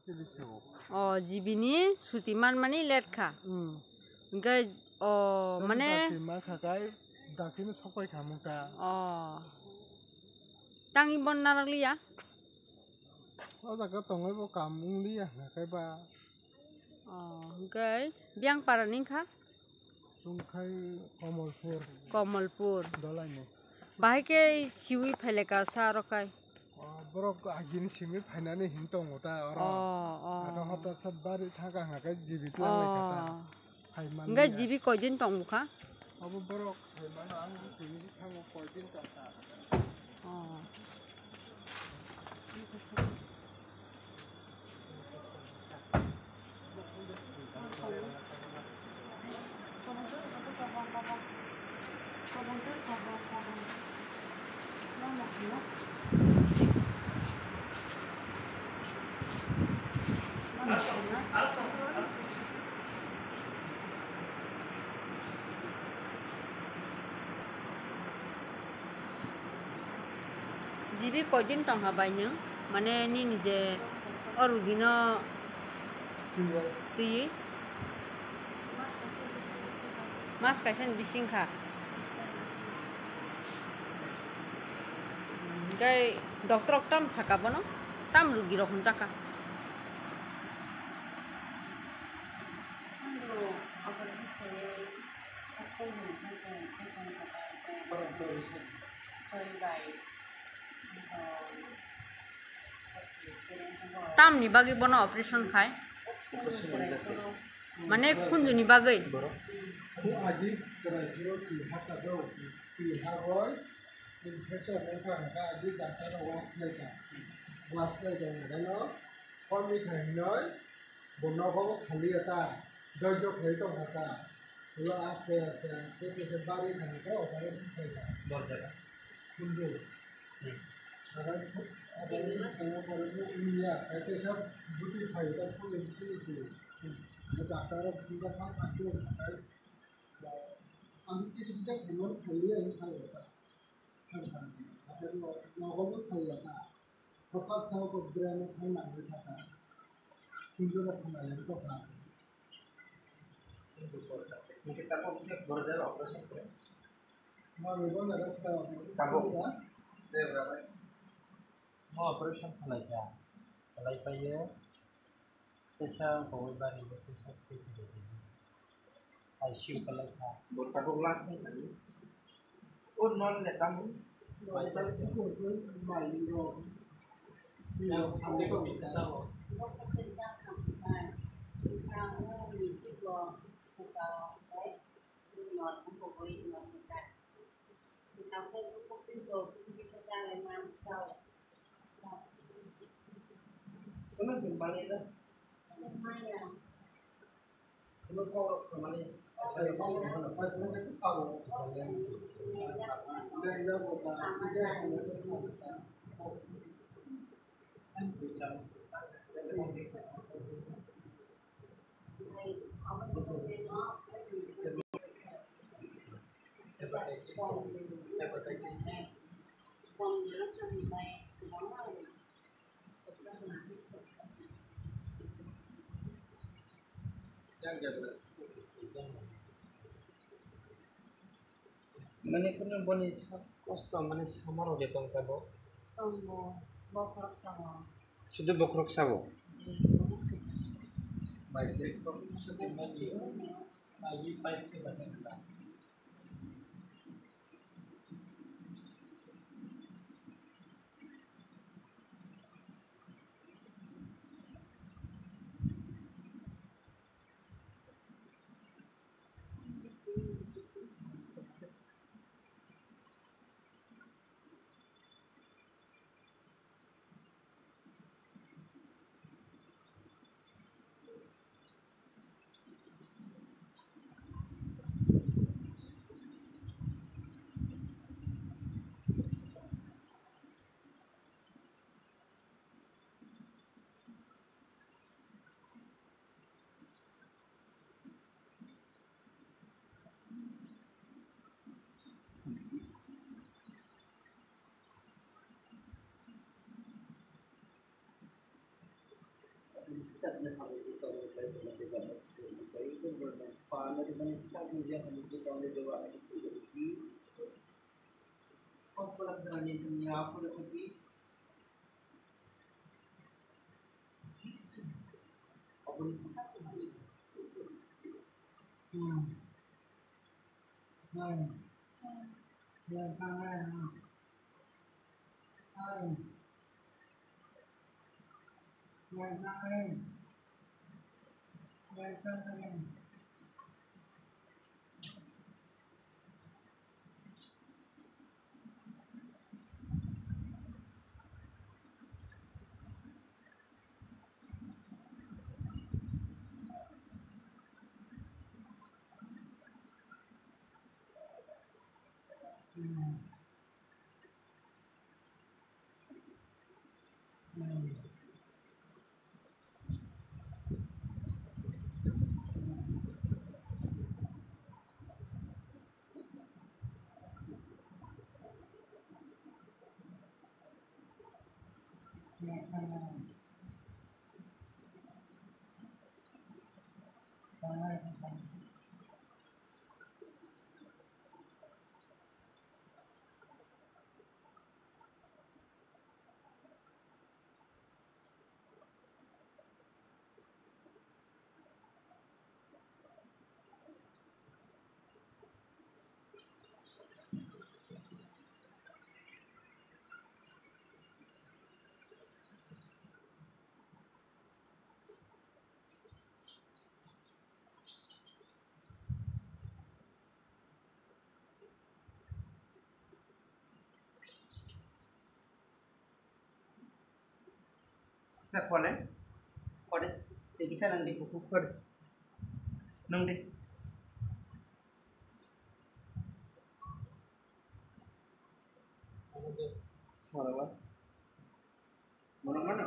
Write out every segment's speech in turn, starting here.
Oh, jibini sutiman mani let kha. Enggak, oh, mana? Sutiman kakai, dakin sokai kamu ka. Oh, tangi bon narali ya? Oh, jaga tongai bo kampung dia, kakai ba. Oh, enggak, biang paraning kha? Tungkai Komalpur. Komalpur. Dolai nih. Bahai ke siwi peleka sarokai. Borok agin simi fainane hintong ota ora. Ada hotel sebari thaka ngakai jibit lang kata. Enggak jibi kojin tong muka? Abu borok mana ang sini kamu kojin kata. Oh. Jibi kojin tong habaynya, mana ni nije orugino tuyi, mas kasan bising kah? Gay dokter tam cakap no, tam rugi rohun cakap. Tam ni bagi bono operation khai. Mana kunju ni bagi. Ku aji cerai kiro ki hata do ki haroi infection mereka hata aji daktar was leka ngano komi thainoi bono ko khali ata dojo khaito hata lo aste ke bari thanga operation khaita borjara kunju agar kamu kalau India itu सब butuh फायदा pun lebih sedikit. Dokter sudah pasti ada. Anti kita belum kali yang saya kata. Ada logo saya kata. Tepat saya program mana kata. Kunjungan mana yang kata. Mungkin kita bisa borjara operasi. Mau berapa ada kamu? Berapa? Mau operation kelaja, kelai ya, sesa kau bari sesa kita jadi, ICU kelai ka. Borta ko kelas ni tadi. Oh non le kamu. Macam itu bali ro. Yang kami ko bisa tahu. Sana kembali lah. Kalau kau kembali, saya mau apa? Kalau itu sawo. Dah dah kota. Dah kota. Mana pun yang boleh kostum mana sama orang jatuh kabo. Bokrok sama. Sudah bokrok sabo. Baik, sudah lagi baik kita kita. Set na kami dito ang kayo na develop. Kayo kung bermanfaat na naman sa media kami dito ang nagawa ng activities. Pagpulang na rin niya for the activities. Jesus. Ako ni sa kami. Yan tangan. Ay. Yan tangan. Yan tangan. Sa kuala, kuala, jadi sana nang di buku kuala, nang di. Mana?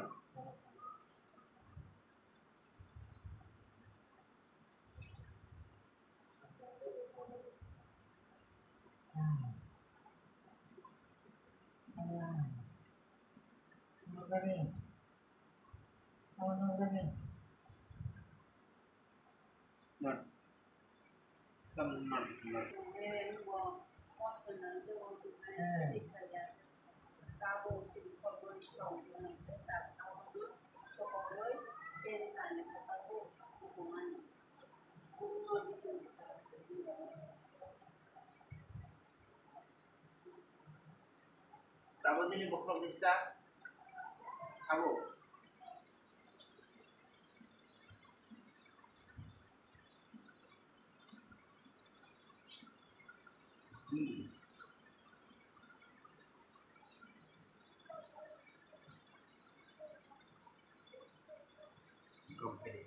Tapos din yung buklog isa, sabo. Jeez. Company.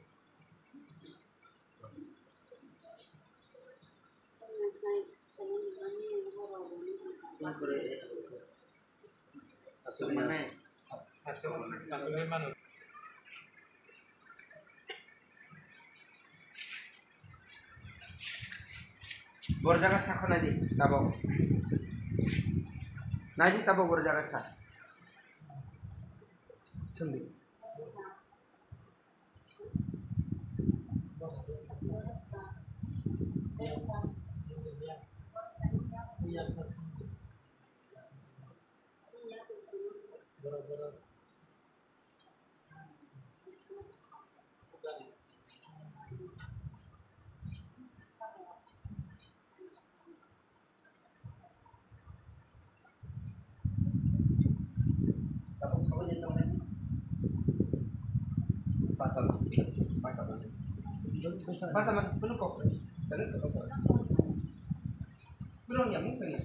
Borjaga sa ko na di, tabaw. Na di tabaw borjaga sa. Sundi. Tapos ako dito na. Pasal man, puno ko. Dalit ko. Puno niya mo sa niya.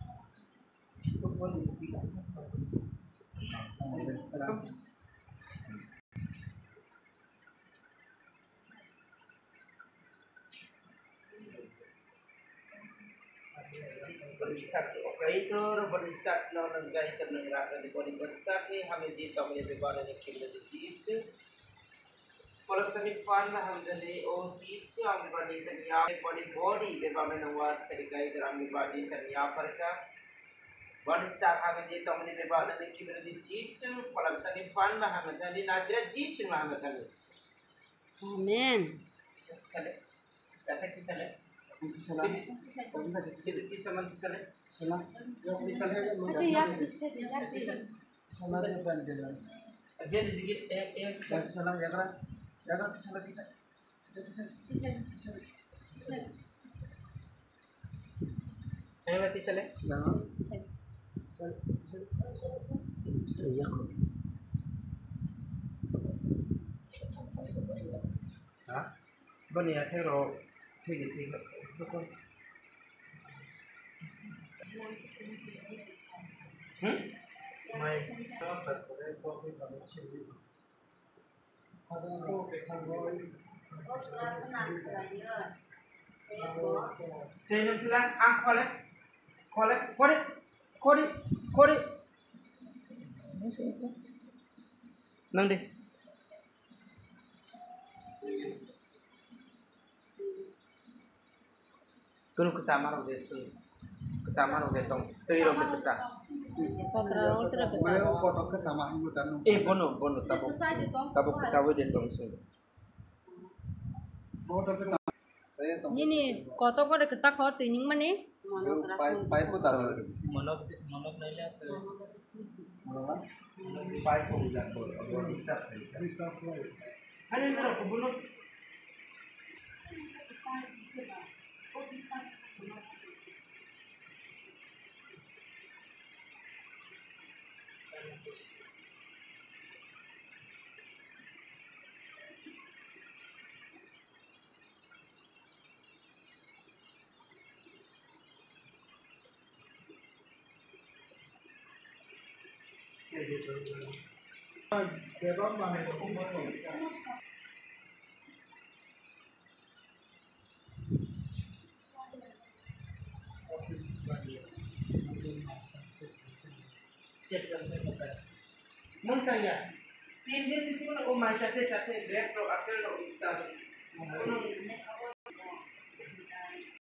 बरिसात operator बरिसात ना नंगाई करने रात में बड़ी बरिसात ने हमें जीता हमें बेबार ने खेलने दी इस पलक तनी फान में हम जने ओ इस हम बड़ी तनिया बड़ी बॉडी बेबार में नवाज तरीका इधर हम बड़ी तनिया पर का बरिसात हमें जीता हमें बेबार ने खेलने दी इस पलक तनी फान में हम जने नाजरा जीस में हम जने Amin. Tisale. Dapat tisale. Tisala. Kung ka Kita tisaman tisale. tisala. Yung tisala yung mga tisala yung brand jalan. Aja dikit Yang tisala ya kan? Ya kan tisala tisala. Tisala. Yang nanti tisale. Tisala. Tisala. Hah? Bani ya theo theoทุกคนไม่ Saya bilang kolek, kode. Nang deh. Kuno kesama orang desa, kesama orang detong, teri orang desa. Kotrol tidak kesal. Mau foto kesama ibu tanu. Bono, tabuk kesawa detong sini. Foto kesama. Saya tahu. Ini koto ko de kesak ho tining mani. Pai putar. Monok nailah. Mana? Pai ko bukan bol, abon start. Ada yang terus bunuh. Sebab mana itu pun betul. Mun saya, 3 दिन किसी को ना ओ मार चाहते ग्रेप रो अपने रो इतना